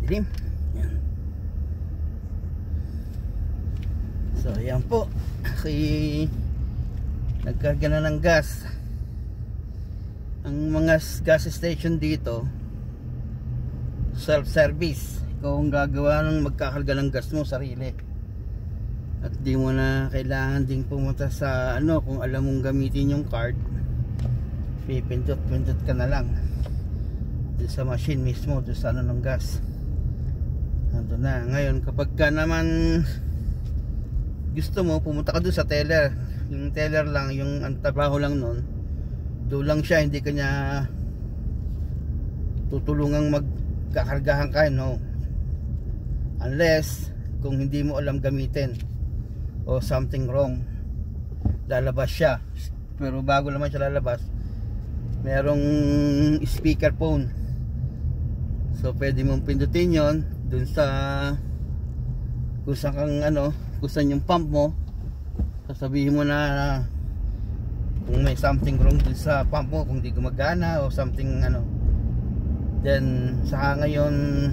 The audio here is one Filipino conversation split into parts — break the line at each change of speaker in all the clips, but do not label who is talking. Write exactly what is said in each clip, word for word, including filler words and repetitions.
dilim. Yan. So yan po, kasi nagkarga na ng gas. Ang mga gas station dito self-service, ikaw ang gagawa ng magkakarga ng gas mo sarili, at di mo na kailangan ding pumunta sa ano, kung alam mong gamitin yung card, pipindot-pindot ka na lang doon sa machine mismo, doon sa ano ng gas. Ando na. Ngayon kapag ka naman gusto mo, pumunta ka doon sa teller. Yung teller lang, yung ang trabaho lang nun, doon lang siya, hindi kanya tutulungang magkakargahan ka, no, unless kung hindi mo alam gamitin o something wrong, lalabas siya. Pero bago naman siya lalabas, merong speakerphone, so pwede mong pindutin yon dun sa kung saan kang ano, kung saan yung pump mo. Sasabihin mo na kung may something wrong dun sa pump mo, kung di gumagana o something ano, then saka ngayon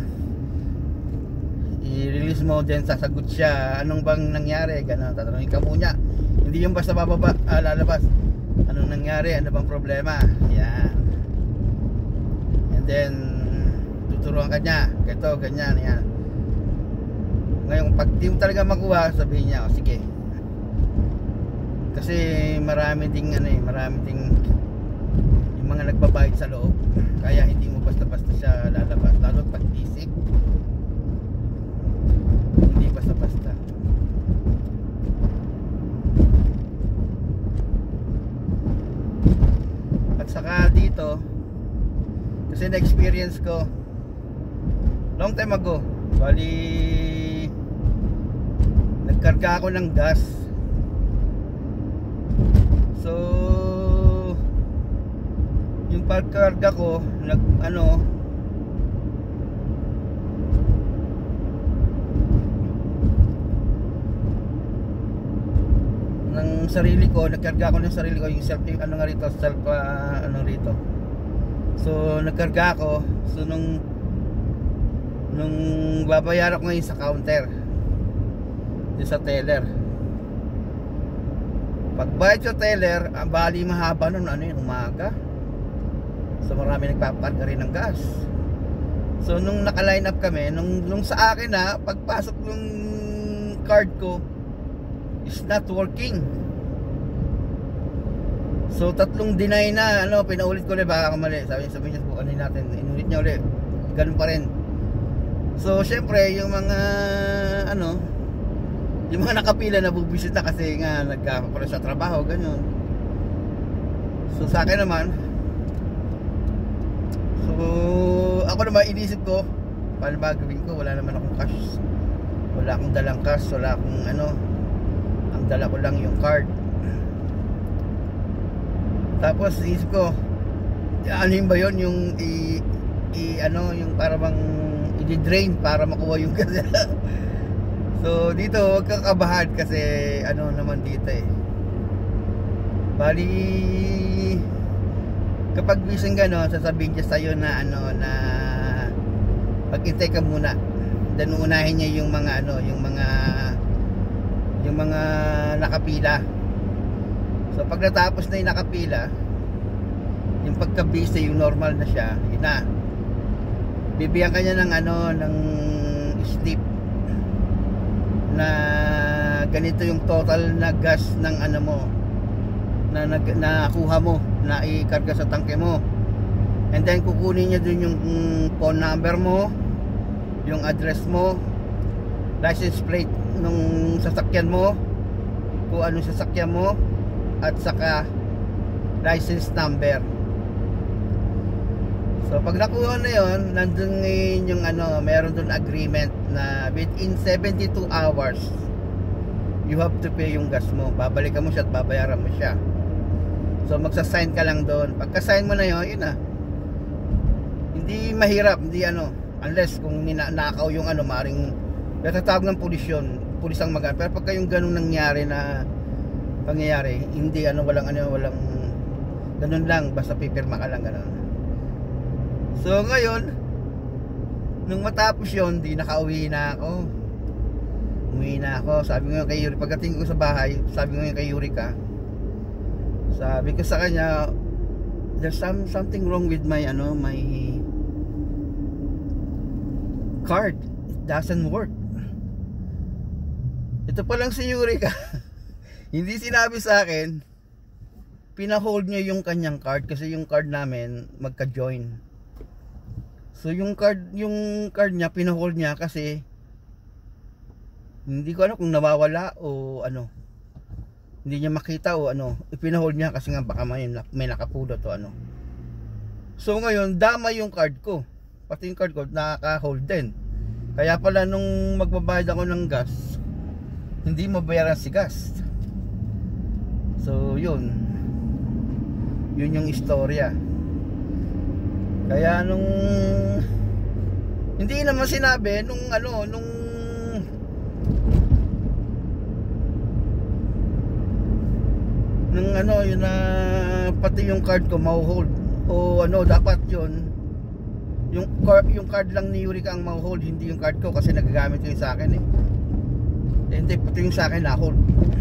i-release mo, then sasagot siya anong bang nangyari, gano'n. Tatanungin ka muna, hindi yung basta bababa, ah, lalabas anong nangyari, ano bang problema, yan. And then tuturuan ka niya, ganito, ganyan, yan. Ngayon pag di mo talaga makuha, sabihin niya, o sige, kasi marami ding ano eh, marami ding yung mga nagbabayad sa loob, kaya hindi mo basta-basta siya lalabas, lalo pag isip, hindi basta-basta. At saka dito, kasi na-experience ko long time ago, bali nagkarga ako ng gas. So yung pagkarga ko, nag ano, ng sarili ko, nagkarga ako ng sarili ko, yung self, ano nga rito, self, uh, ano rito. So nagkarga ako, so nung nung babayaran ko ngayon sa counter, yung sa teller, pagbayad sa teller, ang bali mahaba nun, ano yun, umaga. So marami nagpaparga rin ng gas. So nung naka-line up kami, nung, nung sa akin na pagpasok ng card ko is not working. So tatlong deny na, ano, pinaulit ko ulit, baka kamali. Sabi niya, sabi niya, bukanin natin, inulit niya ulit, ganun pa rin. So syempre yung mga ano, yung mga nakapila na bubisita kasi nga nagkakaroon sa trabaho, ganun. So sa akin naman, so ako naman inisip ko, paano ba gawin ko, wala naman akong cash, wala akong dalang cash, wala akong ano, ang dala ko lang yung card. Tapos inisip ko, ano yun ba yun, yung i, i ano, yung para bang i-drain para makuha yung gas. So dito huwag kang kabahan kasi ano naman dito eh, bali kapag bising gano'n, sasabihin niya sa'yo na ano, na mag-intay ka muna, then unahin niya yung mga ano, yung mga yung mga nakapila. So pag natapos na yung nakapila, yung pagka-busy, yung normal na siya, yun na, bibigyan ka niya ng ano, ng slip na ganito yung total na gas ng ano mo, na nakuha mo, na ikarga sa tangke mo. And then kukunin niya dun yung phone number mo, yung address mo, license plate nung sasakyan mo, kung anong sasakyan mo, at saka license number. So pag nakuha na yun, nandun ngayon yung ano, meron dun agreement na within seventy-two hours you have to pay yung gas mo. Babalikan mo siya at babayaran mo siya. So magsasign ka lang doon. Pagka-sign mo na yun, yun na. Hindi mahirap, hindi ano, unless kung ninakaw yung ano, maring natatawag ng pulis yun, pulis ang mag-ano. Pero pagka yung ganun nangyari na pangyayari, hindi ano, walang ano, walang ganun lang, basta pipirma ka lang, ganun. So ngayon Nung matapos yon, di nakauwi na ako. Umuwi na ako. Sabi ko kay Yuri, pagdating ko sa bahay, sabi ko kay Eureka, sabi ko sa kanya, there's some, something wrong with my ano, my card. It doesn't work. Ito pa lang si Eureka. Hindi sinabi sa akin, pina-hold niya yung kanyang card kasi yung card namin magka-join. So yung card, yung card niya pina-hold niya kasi hindi ko ano kung nawawala o ano. Hindi niya makita o ano. Ipina-hold niya kasi nga baka may, may nakapulot o ano. So ngayon, dama yung card ko. Pati yung card ko nakaka-hold din. Kaya pala nung magbabayad ako ng gas, hindi mabayaran si gas. So yun. Yun yung istorya. Kaya nung hindi naman sinabi nung ano, nung nung ano, yun na pati yung card ko mau-hold o ano, dapat yun yung card, yung card lang ni Eureka ang mau-hold, hindi yung card ko kasi nagagamit ko yun sa akin eh. eh hindi, pati yung sa akin na-hold.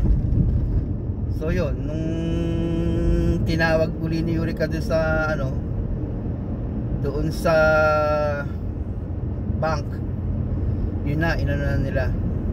So yun, nung tinawag uli ni Eureka doon sa ano, doon sa bank, yun na, inano na nila,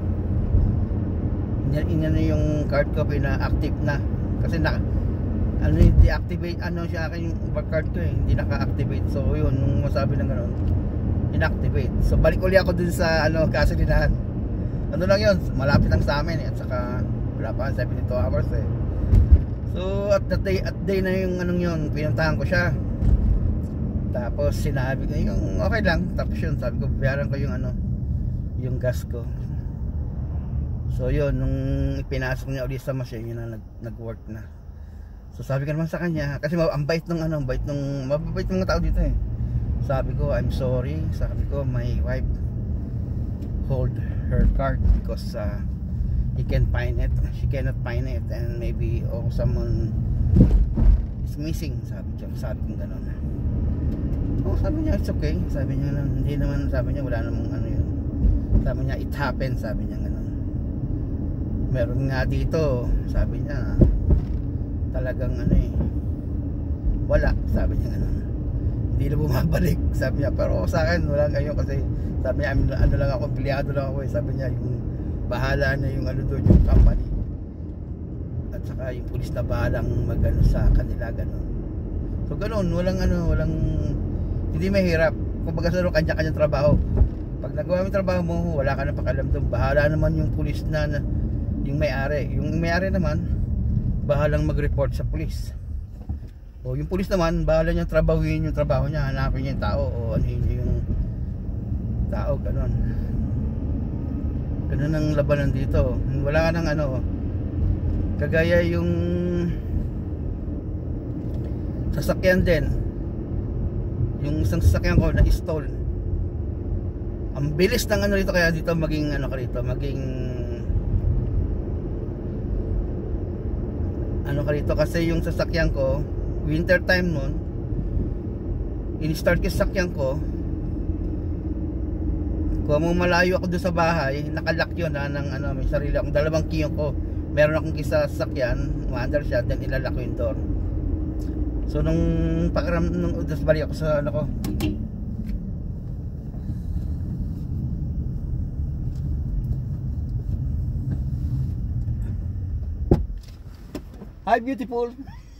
inano yung card ko, pina-active na kasi na ano, deactivate ano siya akin yung card ko eh, hindi naka-activate. So yun, nung masabi ng gano'n, inactivate. So balik uli ako dun sa ano, gasolinahan. Ano lang yun, malapit lang sa amin eh, at saka wala pa seventy-two hours eh. So at that day, at day na yung anong yun, pinuntahan ko siya. Tapos sinabi ko yung okay lang, tapos yun sabi ko bayaran ko yung ano, yung gas ko. So yun, nung ipinasok niya ulit sa machine, yun na nag, nag-work na. So sabi ko naman sa kanya, kasi ang bait nung ano, bait nung, mababait ng mga tao dito eh. Sabi ko, I'm sorry. Sabi ko, my wife hold her card because uh, he can find it, she cannot find it, and maybe oh someone is missing. Sabi ko, sabi ko gano'n. Oh, sabi niya, it's okay. Sabi niya, hindi naman, sabi niya, wala namang ano yun. Sabi niya, it happened. Sabi niya gano'n. Meron nga dito, sabi niya, talagang ano eh, wala, sabi niya gano'n. Hindi na bumabalik, sabi niya. Pero sa akin, wala ngayon kasi sabi niya, ano lang ako, empleyado lang ako eh. Sabi niya, yung bahala na yung ano doon, yung company. At saka yung pulis na bahalang mag-ano sa kanila, gano'n. So gano'n, walang ano, walang, hindi mahirap. Kung baga sa kanya-kanyang trabaho. Pag nagawa mo yung trabaho mo, wala ka na pakialam doon. Bahala naman yung pulis na, na yung may-ari. Yung may-ari naman, bahalang mag-report sa pulis. O yung pulis naman, bahala niyang trabahuin yung trabaho niya, hanapin niya yung tao o anuhin niya yung tao, gano'n. Gano'n ang labanan dito. Wala ka ng ano, kagaya yung sasakyan din. Yung isang sasakyan ko na stall. Ang bilis ng ano dito, kaya dito maging ano ka rito, maging ano ka rito kasi yung sasakyan ko winter time nun, in-start ko sasakyan ko, kung mo malayo ako doon sa bahay, nakalock yun ha, ng ano, may sarili akong dalawang key ko, meron akong isa sasakyan, umaandar siya, then ilalak ko yung door. So nung pakiram, nung udas balik ako sa ano ko, hi beautiful.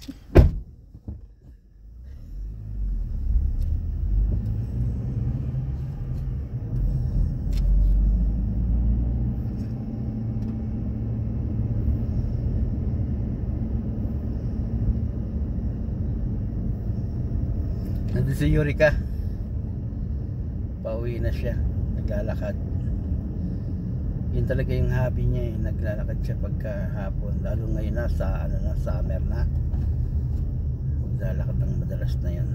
Nandun si Eureka, pauwi na siya, naglalakad. Yun talaga yung hobby niya eh, naglalakad siya pagka hapon, lalo ngayon na sa ano na, summer na, maglalakad ng madalas na yan.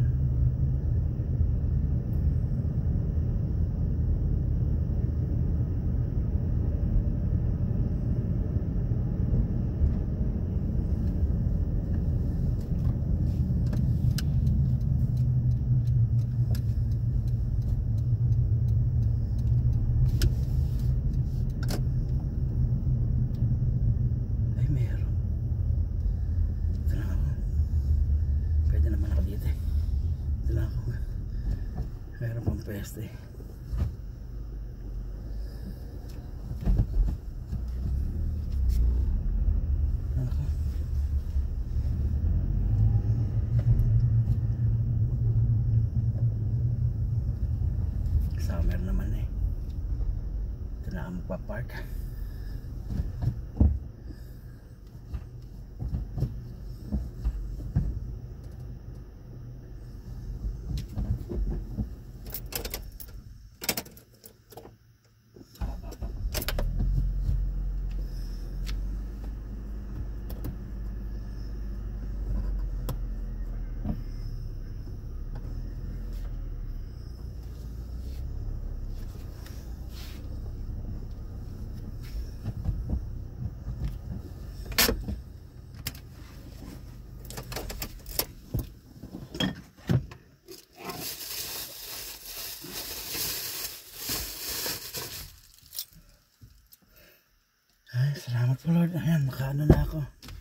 peste. Summer naman eh. Ito na ako magpa-park. Ay, salamat po Lord. Ayan, makaano na ako.